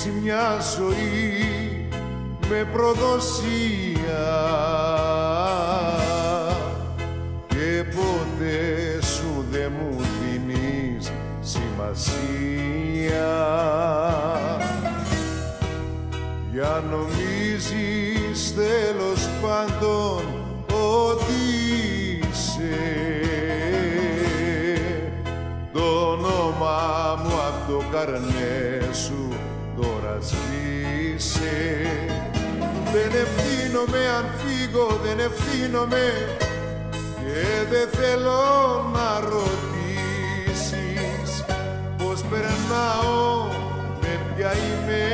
ζήσει μια ζωή με προδοσία και ποτέ σου δε μου δίνεις σημασία. Για νομίζεις τέλος πάντων ότι είσαι, το όνομα μου απ' το καρνέ σου τώρα σβήσε. Δεν ευθύνομαι αν φύγω, δεν ευθύνομαι και δεν θέλω να ρωτήσεις πως περνάω, με ποια είμαι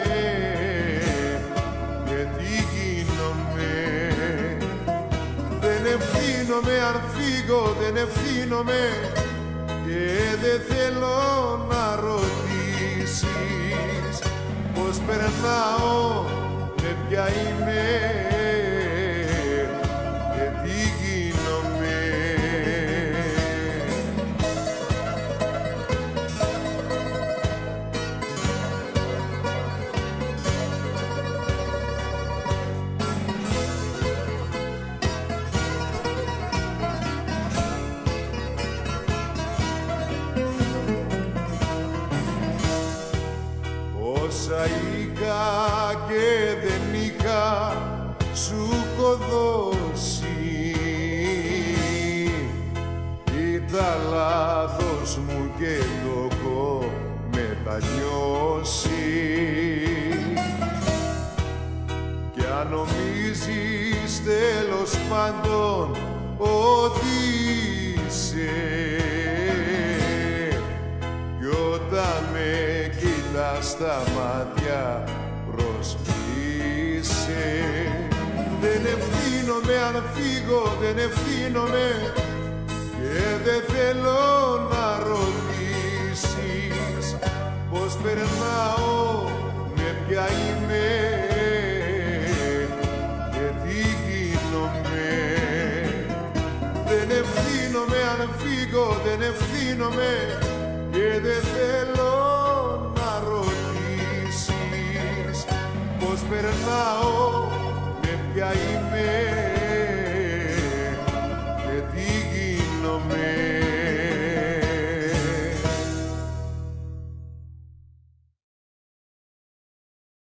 και τι γίνομαι. Δεν ευθύνομαι αν φύγω, δεν ευθύνομαι και δεν θέλω να ρωτήσεις πως περνάω, με ποια είμαι και τι γίνομαι. Όσα είχα και δεν είχα σου έχω δώσει, ήταν λάθος μου και το έχω μετανιώσει. Κι αν νομίζεις τέλος πάντων ότι είσαι, κι όταν με κοιτάς στα μάτια προσποιείσαι. Δεν ευθύνομαι αν φύγω, δεν ευθύνομαι και δεν θέλω να ρωτήσεις πως περνάω, με ποια είμαι και τι γίνομαι. Δεν ευθύνομαι αν φύγω, δεν ευθύνομαι και δεν θέλω να ρωτήσεις πως περνάω, με ποια είμαι